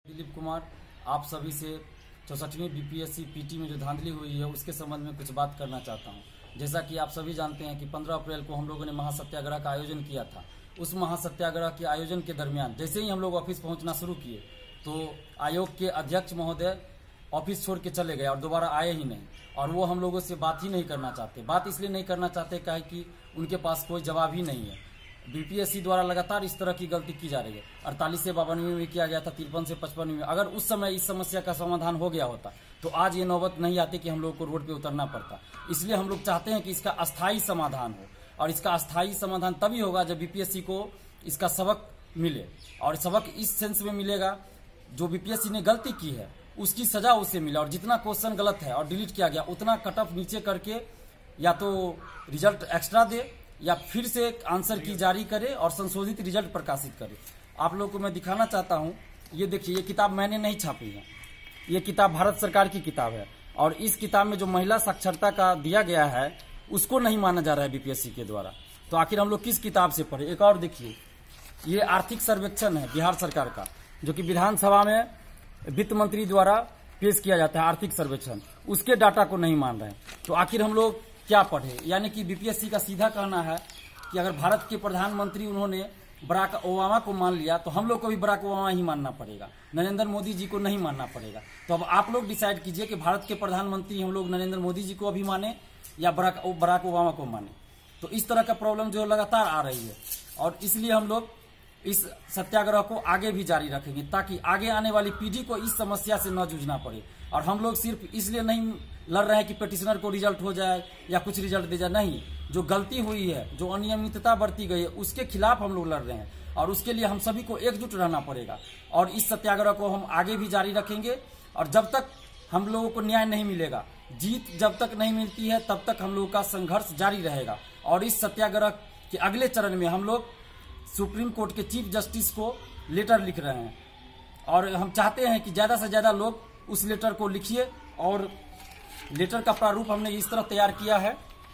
दिलीप कुमार, आप सभी से 64वीं बीपीएससी पीटी में जो धांधली हुई है उसके संबंध में कुछ बात करना चाहता हूं। जैसा कि आप सभी जानते हैं कि 15 अप्रैल को हम लोगों ने महासत्याग्रह का आयोजन किया था। उस महासत्याग्रह के आयोजन के दरमियान जैसे ही हम लोग ऑफिस पहुंचना शुरू किए तो आयोग के अध्यक्ष महोदय ऑफिस छोड़ के चले गए और दोबारा आए ही नहीं, और वो हम लोगों से बात ही नहीं करना चाहते। बात इसलिए नहीं करना चाहते काहे कि उनके पास कोई जवाब ही नहीं है। बीपीएससी द्वारा लगातार इस तरह की गलती की जा रही है। 48 से 52 में किया गया था, 53 से 55 में। अगर उस समय इस समस्या का समाधान हो गया होता तो आज ये नौबत नहीं आती कि हम लोग को रोड पे उतरना पड़ता। इसलिए हम लोग चाहते हैं कि इसका अस्थायी समाधान हो, और इसका अस्थायी समाधान तभी होगा जब बीपीएससी को इसका सबक मिले। और सबक इस सेंस में मिलेगा, जो बीपीएससी ने गलती की है उसकी सजा उसे मिले, और जितना क्वेश्चन गलत है और डिलीट किया गया उतना कट ऑफ नीचे करके या तो रिजल्ट एक्स्ट्रा दे या फिर से आंसर की जारी करे और संशोधित रिजल्ट प्रकाशित करे। आप लोगों को मैं दिखाना चाहता हूं, ये देखिए, ये किताब मैंने नहीं छापी है, ये किताब भारत सरकार की किताब है, और इस किताब में जो महिला साक्षरता का दिया गया है उसको नहीं माना जा रहा है बीपीएससी के द्वारा। तो आखिर हम लोग किस किताब से पढ़े? एक और देखिए, ये आर्थिक सर्वेक्षण है बिहार सरकार का, जो कि विधानसभा में वित्त मंत्री द्वारा पेश किया जाता है। आर्थिक सर्वेक्षण, उसके डाटा को नहीं मान रहे हैं। तो आखिर हम लोग क्या पढ़े? यानी कि बीपीएससी का सीधा कहना है कि अगर भारत के प्रधानमंत्री उन्होंने बराक ओबामा को मान लिया तो हम लोग को भी बराक ओबामा ही मानना पड़ेगा, नरेंद्र मोदी जी को नहीं मानना पड़ेगा। तो अब आप लोग डिसाइड कीजिए कि भारत के प्रधानमंत्री हम लोग नरेंद्र मोदी जी को अभी माने या बराक ओबामा को माने। तो इस तरह का प्रॉब्लम जो लगातार आ रही है, और इसलिए हम लोग इस सत्याग्रह को आगे भी जारी रखेंगे ताकि आगे आने वाली पीढ़ी को इस समस्या से न जूझना पड़े। और हम लोग सिर्फ इसलिए नहीं लड़ रहे हैं कि पिटिशनर को रिजल्ट हो जाए या कुछ रिजल्ट दे जाए, नहीं। जो गलती हुई है, जो अनियमितता बरती गई है, उसके खिलाफ हम लोग लड़ रहे हैं, और उसके लिए हम सभी को एकजुट रहना पड़ेगा। और इस सत्याग्रह को हम आगे भी जारी रखेंगे, और जब तक हम लोगों को न्याय नहीं मिलेगा, जीत जब तक नहीं मिलती है, तब तक हम लोगों का संघर्ष जारी रहेगा। और इस सत्याग्रह के अगले चरण में हम लोग सुप्रीम कोर्ट के चीफ जस्टिस को लेटर लिख रहे हैं, और हम चाहते हैं कि ज्यादा से ज्यादा लोग उस लेटर को लिखिए। और लेटर का प्रारूप हमने इस तरह तैयार किया है,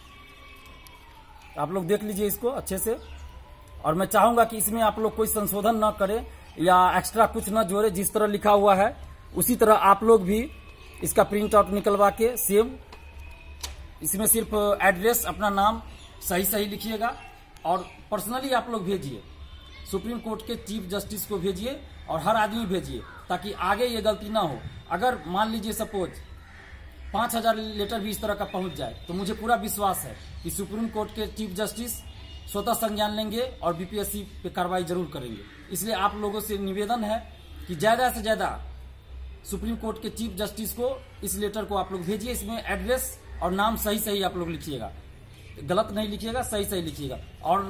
आप लोग देख लीजिए इसको अच्छे से। और मैं चाहूंगा कि इसमें आप लोग कोई संशोधन न करें या एक्स्ट्रा कुछ न जोड़े, जिस तरह लिखा हुआ है उसी तरह आप लोग भी इसका प्रिंट आउट निकलवा के सेव, इसमें सिर्फ एड्रेस, अपना नाम सही लिखिएगा, और पर्सनली आप लोग भेजिए, सुप्रीम कोर्ट के चीफ जस्टिस को भेजिए, और हर आदमी भेजिए, ताकि आगे ये गलती ना हो। अगर मान लीजिए सपोज 5000 लेटर भी इस तरह का पहुंच जाए तो मुझे पूरा विश्वास है कि सुप्रीम कोर्ट के चीफ जस्टिस स्वतः संज्ञान लेंगे और बीपीएससी पे कार्रवाई जरूर करेंगे। इसलिए आप लोगों से निवेदन है कि ज्यादा से ज्यादा सुप्रीम कोर्ट के चीफ जस्टिस को इस लेटर को आप लोग भेजिए। इसमें एड्रेस और नाम सही आप लोग लिखिएगा, गलत नहीं लिखिएगा, सही लिखिएगा। और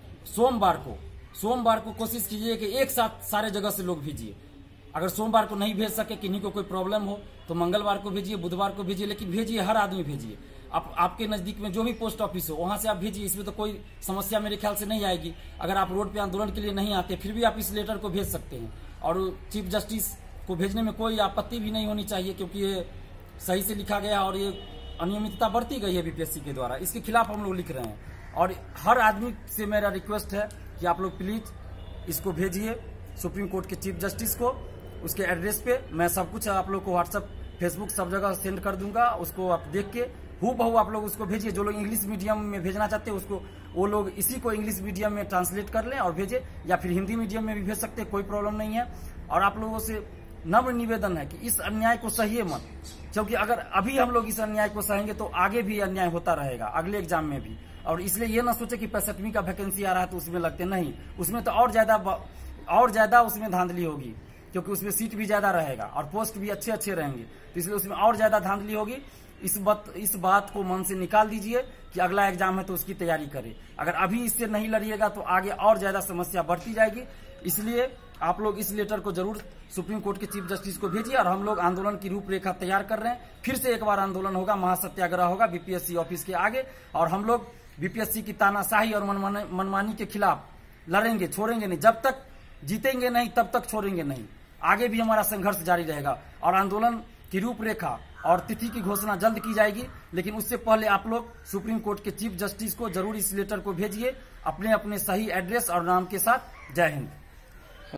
सोमवार को कोशिश कीजिए कि एक साथ सारे जगह से लोग भेजिए। अगर सोमवार को नहीं भेज सके, किन्हीं को कोई प्रॉब्लम हो, तो मंगलवार को भेजिए, बुधवार को भेजिए, लेकिन भेजिए, हर आदमी भेजिए। आपके नजदीक में जो भी पोस्ट ऑफिस हो वहां से आप भेजिए। इसमें तो कोई समस्या मेरे ख्याल से नहीं आएगी। अगर आप रोड पे आंदोलन के लिए नहीं आते फिर भी आप इस लेटर को भेज सकते हैं, और चीफ जस्टिस को भेजने में कोई आपत्ति भी नहीं होनी चाहिए, क्योंकि ये सही से लिखा गया और ये अनियमितता बरती गई है बीपीएससी के द्वारा, इसके खिलाफ हम लोग लिख रहे हैं। और हर आदमी से मेरा रिक्वेस्ट है कि आप लोग प्लीज इसको भेजिए सुप्रीम कोर्ट के चीफ जस्टिस को, उसके एड्रेस पे। मैं सब कुछ आप लोग को व्हाट्सएप, फेसबुक सब जगह सेंड कर दूंगा। उसको आप देख के हूबहू आप लोग उसको भेजिए। जो लोग इंग्लिश मीडियम में भेजना चाहते हैं उसको, वो लोग इसी को इंग्लिश मीडियम में ट्रांसलेट कर लें और भेजे, या फिर हिंदी मीडियम में भी भेज सकते हैं, कोई प्रॉब्लम नहीं है। और आप लोगों से नम्र निवेदन है कि इस अन्याय को सहिए मत, क्योंकि अगर अभी हम लोग इस अन्याय को सहेंगे तो आगे भी अन्याय होता रहेगा, अगले एग्जाम में भी। और इसलिए ये ना सोचे कि 65वीं का वैकेंसी आ रहा है तो उसमें लगते नहीं, उसमें तो और ज्यादा उसमें धांधली होगी, क्योंकि उसमें सीट भी ज्यादा रहेगा और पोस्ट भी अच्छे रहेंगे, तो इसलिए उसमें और ज्यादा धांधली होगी। इस बात को मन से निकाल दीजिए कि अगला एग्जाम है तो उसकी तैयारी करें। अगर अभी इससे नहीं लड़िएगा तो आगे और ज्यादा समस्या बढ़ती जाएगी। इसलिए आप लोग इस लेटर को जरूर सुप्रीम कोर्ट के चीफ जस्टिस को भेजिए। और हम लोग आंदोलन की रूपरेखा तैयार कर रहे हैं। फिर से एक बार आंदोलन होगा, महासत्याग्रह होगा बीपीएससी ऑफिस के आगे, और हम लोग बीपीएससी की तानाशाही और मनमानी के खिलाफ लड़ेंगे, छोड़ेंगे नहीं। जब तक जीतेंगे नहीं तब तक छोड़ेंगे नहीं, आगे भी हमारा संघर्ष जारी रहेगा। और आंदोलन की रूपरेखा और तिथि की घोषणा जल्द की जाएगी, लेकिन उससे पहले आप लोग सुप्रीम कोर्ट के चीफ जस्टिस को जरूर इस लेटर को भेजिए, अपने अपने सही एड्रेस और नाम के साथ। जय हिंद।